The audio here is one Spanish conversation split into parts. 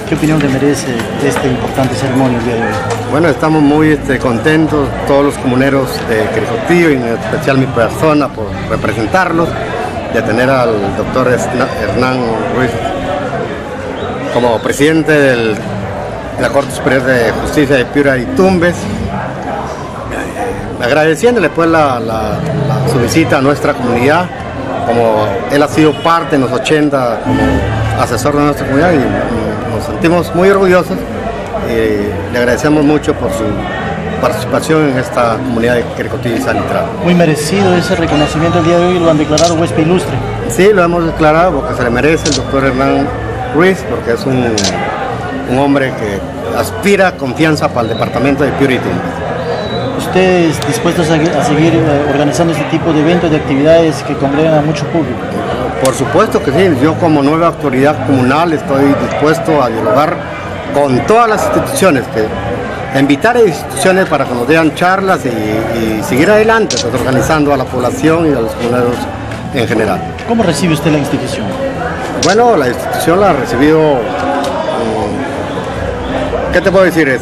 ¿Qué opinión le merece esta importante ceremonia el día de hoy? Bueno, estamos muy contentos, todos los comuneros de Quericotillo y en especial mi persona por representarlos, de tener al doctor Hernán Ruiz como presidente de la Corte Superior de Justicia de Piura y Tumbes, agradeciéndole pues su visita a nuestra comunidad, como él ha sido parte en los 80 como asesor de nuestra comunidad y nos sentimos muy orgullosos y le agradecemos mucho por su participación en esta comunidad de Quericotillo y Salitral. Muy merecido ese reconocimiento el día de hoy, lo han declarado huésped ilustre. Sí, lo hemos declarado porque se le merece el doctor Hernán Ruiz, porque es un hombre que aspira confianza para el departamento de Piura y Tumbes. ¿Ustedes dispuestos a seguir organizando este tipo de eventos, de actividades que congregan a mucho público? Por supuesto que sí, yo como nueva autoridad comunal estoy dispuesto a dialogar con todas las instituciones, invitar a instituciones para que nos den charlas y seguir adelante, pues, organizando a la población y a los comuneros en general. ¿Cómo recibe usted la institución? Bueno, la institución la ha recibido, ¿qué te puedo decir?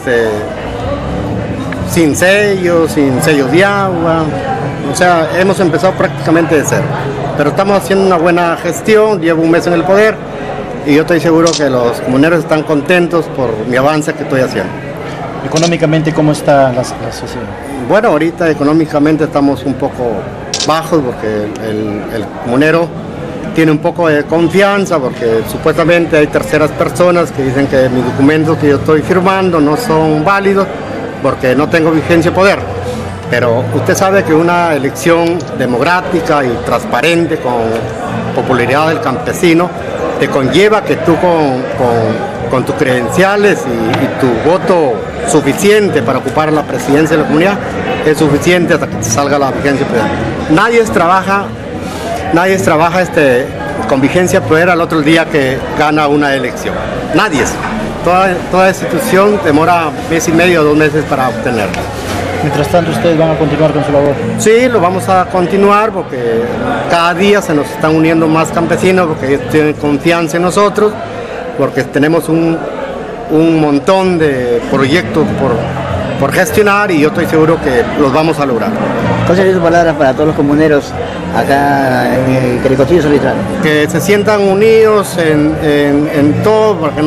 Sin sellos de agua, o sea, hemos empezado prácticamente de cero, pero estamos haciendo una buena gestión, llevo un mes en el poder y yo estoy seguro que los comuneros están contentos por mi avance que estoy haciendo. Económicamente, ¿cómo está la sociedad? Bueno, ahorita económicamente estamos un poco bajos porque el comunero tiene un poco de confianza porque supuestamente hay terceras personas que dicen que mis documentos que yo estoy firmando no son válidos porque no tengo vigencia de poder. Pero usted sabe que una elección democrática y transparente con popularidad del campesino te conlleva que tú con tus credenciales y tu voto suficiente para ocupar la presidencia de la comunidad es suficiente hasta que te salga la vigencia de poder. Nadie trabaja con vigencia de poder al otro día que gana una elección. Nadie. Toda institución demora mes y medio o 2 meses para obtenerla. Mientras tanto, ¿ustedes van a continuar con su labor? Sí, lo vamos a continuar porque cada día se nos están uniendo más campesinos porque ellos tienen confianza en nosotros, porque tenemos un montón de proyectos por gestionar y yo estoy seguro que los vamos a lograr. ¿Cuáles serían sus palabras para todos los comuneros acá en Quericotillo y Salitral? Que se sientan unidos en todo, porque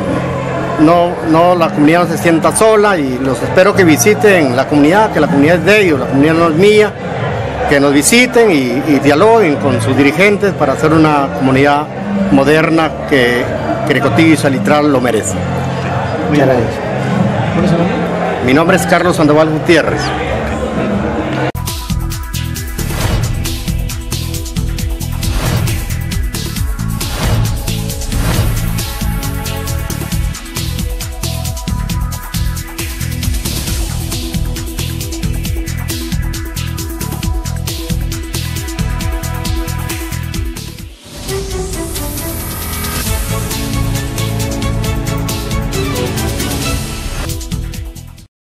la comunidad no se sienta sola y los espero que visiten la comunidad, que la comunidad es de ellos, la comunidad no es mía, que nos visiten y dialoguen con sus dirigentes para hacer una comunidad moderna que Quericotillo y Salitral lo merecen. Muchas gracias. ¿Cuál es su nombre? Mi nombre es Carlos Sandoval Gutiérrez.